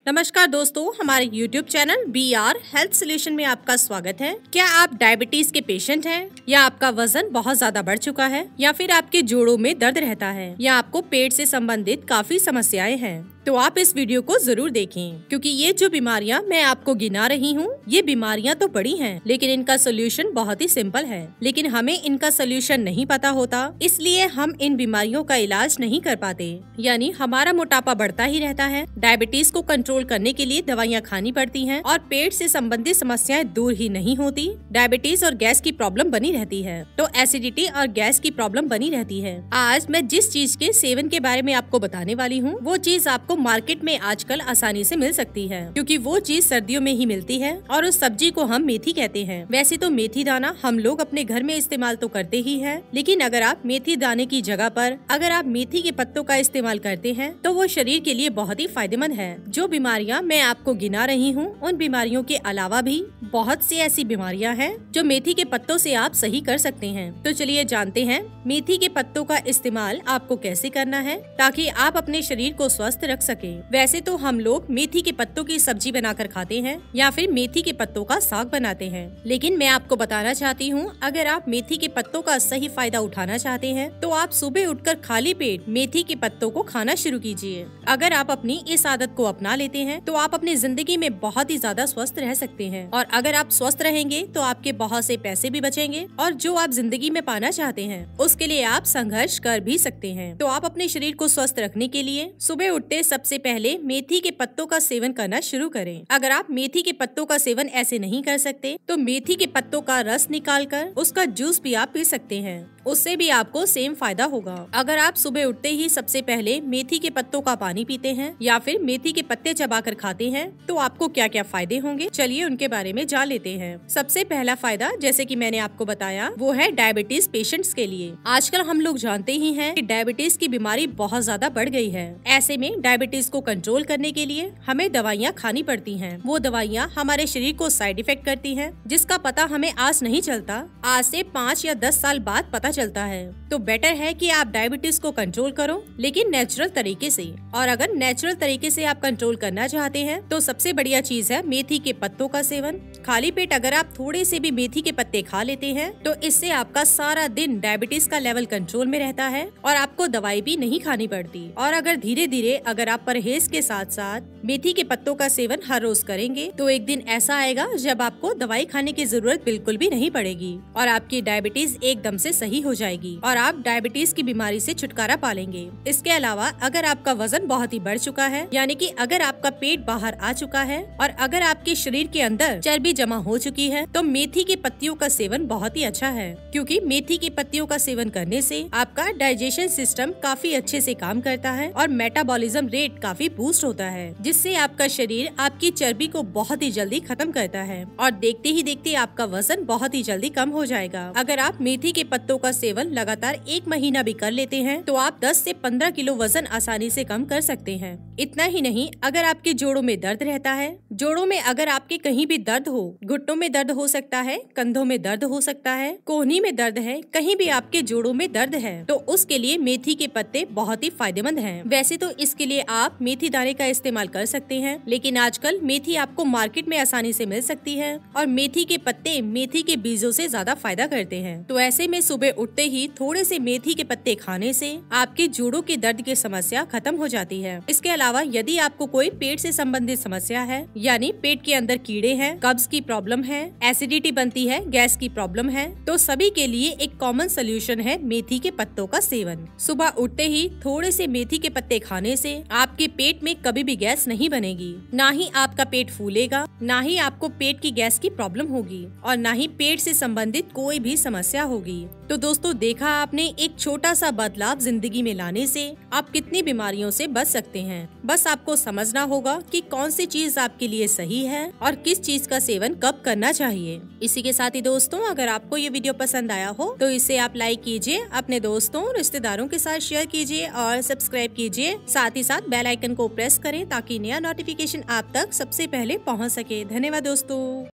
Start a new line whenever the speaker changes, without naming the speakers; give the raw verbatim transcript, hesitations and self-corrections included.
नमस्कार दोस्तों, हमारे YouTube channel B R health solution में आपका स्वागत है। क्या आप डायबिटीज के पेशेंट हैं या आपका वजन बहुत ज्यादा बढ़ चुका है या फिर आपके जोड़ों में दर्द रहता है या आपको पेट से संबंधित काफी समस्याएं हैं, तो आप इस वीडियो को जरूर देखें, क्योंकि ये जो बीमारियां मैं आपको गिना रही हूँ ये बीमारियां तो बड़ी हैं, लेकिन इनका सोल्यूशन बहुत ही सिंपल है। लेकिन हमें इनका सोल्यूशन नहीं पता होता, इसलिए हम इन बीमारियों का इलाज नहीं कर पाते, यानी हमारा मोटापा बढ़ता ही रहता है। डायबिटीज को कंट्रोल करने के लिए दवाइयाँ खानी पड़ती हैं और पेट से संबंधित समस्याएं दूर ही नहीं होती। डायबिटीज और गैस की प्रॉब्लम बनी रहती है, तो एसिडिटी और गैस की प्रॉब्लम बनी रहती है। आज मैं जिस चीज के सेवन के बारे में आपको बताने वाली हूँ वो चीज आपको मार्केट में आजकल आसानी से मिल सकती है, क्योंकि वो चीज सर्दियों में ही मिलती है और उस सब्जी को हम मेथी कहते हैं। वैसे तो मेथी दाना हम लोग अपने घर में इस्तेमाल तो करते ही हैं, लेकिन अगर आप मेथी दाने की जगह पर अगर आप मेथी के पत्तों का इस्तेमाल करते हैं तो वो शरीर के लिए बहुत ही फायदेमंद है। जो बीमारियां मैं आपको गिना रही हूँ उन बीमारियों के अलावा भी बहुत सी ऐसी बीमारियां हैं जो मेथी के पत्तों से आप सही कर सकते हैं। तो चलिए जानते हैं मेथी के पत्तों का इस्तेमाल आपको कैसे करना है ताकि आप अपने शरीर को स्वस्थ रख सके। वैसे तो हम लोग मेथी के पत्तों की सब्जी बनाकर खाते हैं या फिर मेथी के पत्तों का साग बनाते हैं, लेकिन मैं आपको बताना चाहती हूँ अगर आप मेथी के पत्तों का सही फायदा उठाना चाहते हैं तो आप सुबह उठकर खाली पेट मेथी के पत्तों को खाना शुरू कीजिए। अगर आप अपनी इस आदत को अपना लेते हैं तो आप अपनी जिंदगी में बहुत ही ज्यादा स्वस्थ रह सकते हैं, और अगर आप स्वस्थ रहेंगे तो आपके बहुत से पैसे भी बचेंगे और जो आप जिंदगी में पाना चाहते हैं उसके लिए आप संघर्ष कर भी सकते हैं। तो आप अपने शरीर को स्वस्थ रखने के लिए सुबह उठते सबसे पहले मेथी के पत्तों का सेवन करना शुरू करें। अगर आप मेथी के पत्तों का सेवन ऐसे नहीं कर सकते तो मेथी के पत्तों का रस निकालकर उसका जूस भी आप पी सकते हैं, उससे भी आपको सेम फायदा होगा। अगर आप सुबह उठते ही सबसे पहले मेथी के पत्तों का पानी पीते हैं या फिर मेथी के पत्ते चबाकर खाते हैं तो आपको क्या क्या फायदे होंगे, चलिए उनके बारे में जान लेते हैं। सबसे पहला फायदा, जैसे कि मैंने आपको बताया, वो है डायबिटीज पेशेंट्स के लिए। आजकल हम लोग जानते ही हैं कि डायबिटीज की बीमारी बहुत ज्यादा बढ़ गई है। ऐसे में डायबिटीज को कंट्रोल करने के लिए हमें दवाइयाँ खानी पड़ती हैं। वो दवाइयाँ हमारे शरीर को साइड इफेक्ट करती हैं, जिसका पता हमें आज नहीं चलता, आज से पाँच या दस साल बाद पता चलता है। तो बेटर है कि आप डायबिटीज को कंट्रोल करो, लेकिन नेचुरल तरीके से। और अगर नेचुरल तरीके से आप कंट्रोल करना चाहते हैं तो सबसे बढ़िया चीज है मेथी के पत्तों का सेवन। खाली पेट अगर आप थोड़े से भी मेथी के पत्ते खा लेते हैं तो इससे आपका सारा दिन डायबिटीज का लेवल कंट्रोल में रहता है और आपको दवाई भी नहीं खानी पड़ती। और अगर धीरे धीरे अगर आप परहेज के साथ साथ मेथी के पत्तों का सेवन हर रोज करेंगे तो एक दिन ऐसा आएगा जब आपको दवाई खाने की जरूरत बिल्कुल भी नहीं पड़ेगी और आपकी डायबिटीज एकदम से सही हो जाएगी और आप डायबिटीज की बीमारी से छुटकारा पा लेंगे। इसके अलावा अगर आपका वजन बहुत ही बढ़ चुका है, यानी कि अगर आपका पेट बाहर आ चुका है और अगर आपके शरीर के अंदर चर्बी जमा हो चुकी है तो मेथी के पत्तियों का सेवन बहुत ही अच्छा है, क्योंकि मेथी की पत्तियों का सेवन करने से आपका डाइजेशन सिस्टम काफी अच्छे से काम करता है और मेटाबॉलिज्म रेट काफी बूस्ट होता है, जिससे आपका शरीर आपकी चर्बी को बहुत ही जल्दी खत्म करता है और देखते ही देखते आपका वजन बहुत ही जल्दी कम हो जाएगा। अगर आप मेथी के पत्तों का सेवन लगातार एक महीना भी कर लेते हैं तो आप दस से पंद्रह किलो वजन आसानी से कम कर सकते हैं। इतना ही नहीं, अगर आपके जोड़ों में दर्द रहता है, जोड़ों में अगर आपके कहीं भी दर्द हो, घुटनों में दर्द हो सकता है, कंधों में दर्द हो सकता है, कोहनी में दर्द है, कहीं भी आपके जोड़ों में दर्द है, तो उसके लिए मेथी के पत्ते बहुत ही फायदेमंद हैं। वैसे तो इसके लिए आप मेथी दाने का इस्तेमाल कर सकते हैं, लेकिन आजकल मेथी आपको मार्केट में आसानी से मिल सकती है और मेथी के पत्ते मेथी के बीजों से ज्यादा फायदा करते हैं। तो ऐसे में सुबह उठते ही थोड़े से मेथी के पत्ते खाने से आपके जोड़ों के दर्द की समस्या खत्म हो जाती है। इसके अलावा यदि आपको कोई पेट से संबंधित समस्या है, यानी पेट के अंदर कीड़े हैं, कब्ज की प्रॉब्लम है, एसिडिटी बनती है, गैस की प्रॉब्लम है, तो सभी के लिए एक कॉमन सोल्यूशन है मेथी के पत्तों का सेवन। सुबह उठते ही थोड़े से मेथी के पत्ते खाने से आपके पेट में कभी भी गैस नहीं बनेगी, ना ही आपका पेट फूलेगा, ना ही आपको पेट की गैस की प्रॉब्लम होगी और ना ही पेट से संबंधित कोई भी समस्या होगी। तो दोस्तों, देखा आपने, एक छोटा सा बदलाव जिंदगी में लाने से आप कितनी बीमारियों से बच सकते हैं। बस आपको समझना होगा कि कौन सी चीज आपके लिए सही है और किस चीज का सेवन कब करना चाहिए। इसी के साथ ही दोस्तों, अगर आपको ये वीडियो पसंद आया हो तो इसे आप लाइक कीजिए, अपने दोस्तों रिश्तेदारों के साथ शेयर कीजिए और सब्सक्राइब कीजिए। साथ ही साथ बेल आइकन को प्रेस करें ताकि नया नोटिफिकेशन आप तक सबसे पहले पहुंच सके। धन्यवाद दोस्तों।